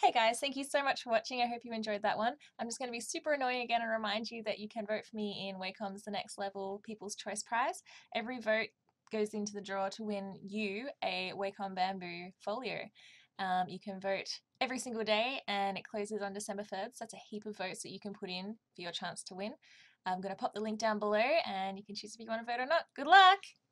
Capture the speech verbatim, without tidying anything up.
Hey guys, thank you so much for watching. I hope you enjoyed that one. I'm just going to be super annoying again and remind you that you can vote for me in Wacom's The Next Level People's Choice Prize. Every vote goes into the draw to win you a Wacom Bamboo folio. Um, you can vote every single day and it closes on December third, so that's a heap of votes that you can put in for your chance to win. I'm going to pop the link down below and you can choose if you want to vote or not. Good luck!